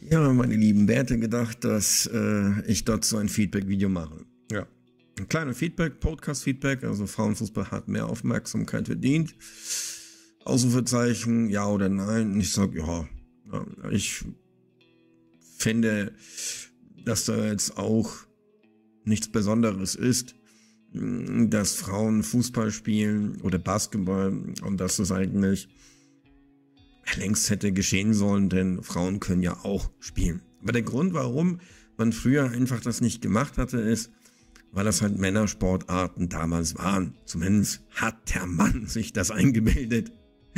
Ja, meine Lieben, wer hätte gedacht, dass ich dazu ein Feedback-Video mache? Ja, ein kleiner Feedback, Podcast-Feedback, also Frauenfußball hat mehr Aufmerksamkeit verdient. Ausrufezeichen, ja oder nein? Und ich sage, ja, ich finde, dass da jetzt auch nichts Besonderes ist, dass Frauen Fußball spielen oder Basketball und dass es eigentlich längst hätte geschehen sollen, denn Frauen können ja auch spielen. Aber der Grund, warum man früher einfach das nicht gemacht hatte, ist, weil das halt Männersportarten damals waren. Zumindest hat der Mann sich das eingebildet.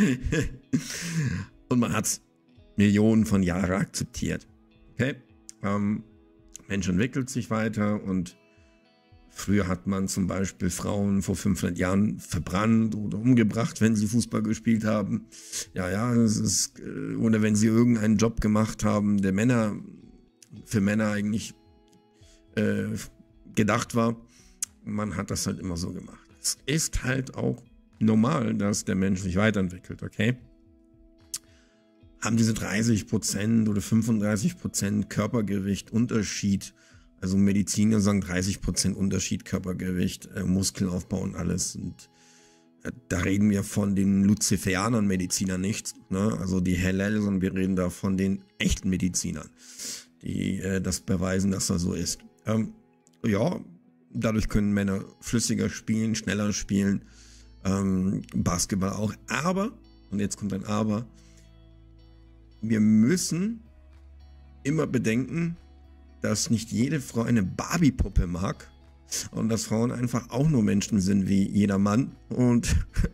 Und man hat es Millionen von Jahren akzeptiert. Okay? Mensch entwickelt sich weiter und früher hat man zum Beispiel Frauen vor 500 Jahren verbrannt oder umgebracht, wenn sie Fußball gespielt haben. Oder wenn sie irgendeinen Job gemacht haben, der für Männer eigentlich gedacht war. Man hat das halt immer so gemacht. Es ist halt auch normal, dass der Mensch sich weiterentwickelt, okay? Haben diese 30% oder 35% Körpergewicht Unterschied, also Mediziner sagen 30% Unterschied Körpergewicht, Muskelaufbau und alles. Und da reden wir von den Luziferianern Medizinern nicht, ne? Also die Hellel, sondern wir reden da von den echten Medizinern, die das beweisen, dass das so ist. Dadurch können Männer flüssiger spielen, schneller spielen, Basketball auch. Aber, und jetzt kommt ein Aber, wir müssen immer bedenken, dass nicht jede Frau eine Barbie-Puppe mag und dass Frauen einfach auch nur Menschen sind wie jeder Mann und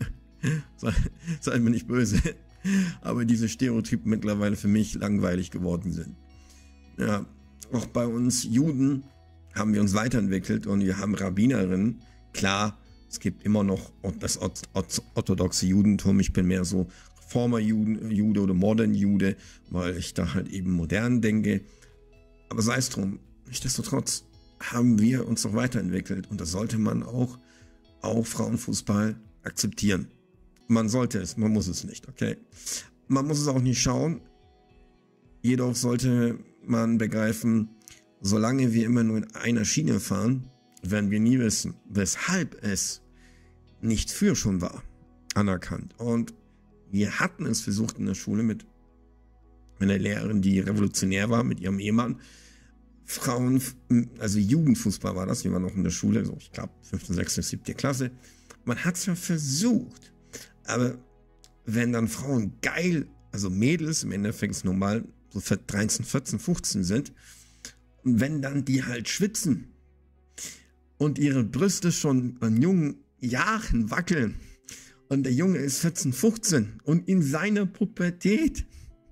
seid mir nicht böse, aber diese Stereotypen mittlerweile für mich langweilig geworden sind. Ja, auch bei uns Juden haben wir uns weiterentwickelt und wir haben Rabbinerinnen. Klar, es gibt immer noch das orthodoxe Judentum, ich bin mehr so Former Jude oder Modern Jude, weil ich da halt eben modern denke. Aber sei es drum, nichtsdestotrotz haben wir uns noch weiterentwickelt und das sollte man auch Frauenfußball akzeptieren. Man sollte es, man muss es nicht, okay? Man muss es auch nicht schauen, jedoch sollte man begreifen, solange wir immer nur in einer Schiene fahren, werden wir nie wissen, weshalb es nicht früher schon war, anerkannt. Und wir hatten es versucht in der Schule mit einer Lehrerin, die revolutionär war, mit ihrem Ehemann. Frauen, also Jugendfußball war das, wir waren noch in der Schule, so ich glaube 5., 6., 7. Klasse. Man hat es ja versucht, aber wenn dann Frauen geil, also Mädels, im Endeffekt ist normal, so 13, 14, 15 sind, und wenn dann die halt schwitzen und ihre Brüste schon in jungen Jahren wackeln und der Junge ist 14, 15 und in seiner Pubertät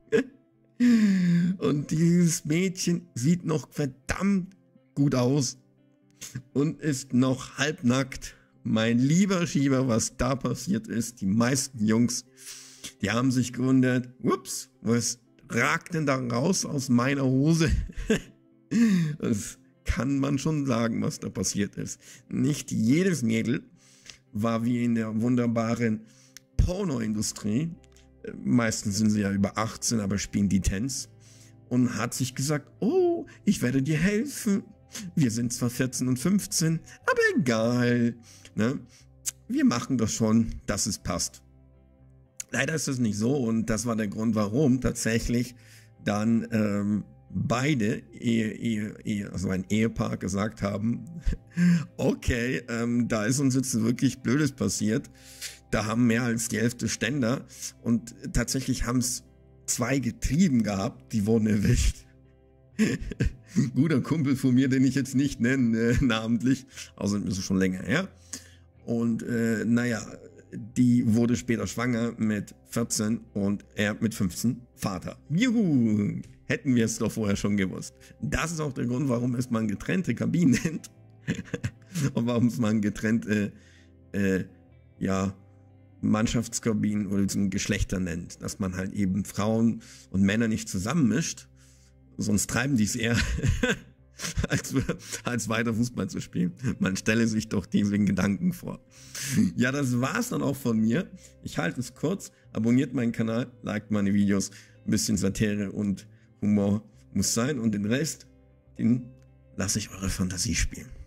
und dieses Mädchen sieht noch verdammt gut aus und ist noch halbnackt. Mein lieber Schieber, was da passiert ist, die meisten Jungs, die haben sich gewundert, ups, was ragt denn da raus aus meiner Hose? Das kann man schon sagen, was da passiert ist. Nicht jedes Mädel war wie in der wunderbaren Pornoindustrie. Meistens sind sie ja über 18, aber spielen die Tänze. Und hat sich gesagt, oh, ich werde dir helfen. Wir sind zwar 14 und 15, aber egal. Ne? Wir machen das schon, dass es passt. Leider ist das nicht so und das war der Grund, warum tatsächlich dann beide, also ein Ehepaar gesagt haben, okay, da ist uns jetzt wirklich Blödes passiert. Da haben mehr als die Hälfte Ständer und tatsächlich haben es 2 getrieben gehabt, die wurden erwischt. Guter Kumpel von mir, den ich jetzt nicht nenne, namentlich, außerdem ist es schon länger her. Und die wurde später schwanger mit 14 und er mit 15 Vater. Juhu! Hätten wir es doch vorher schon gewusst. Das ist auch der Grund, warum es man getrennte Kabinen nennt. Und warum es man getrennte Mannschaftskabinen oder Geschlechter nennt. Dass man halt eben Frauen und Männer nicht zusammenmischt. Sonst treiben die es eher, als weiter Fußball zu spielen. Man stelle sich doch diesen Gedanken vor. Ja, das war's dann auch von mir. Ich halte es kurz. Abonniert meinen Kanal, liked meine Videos. Ein bisschen Satire und Humor muss sein und den Rest, den lasse ich eure Fantasie spielen.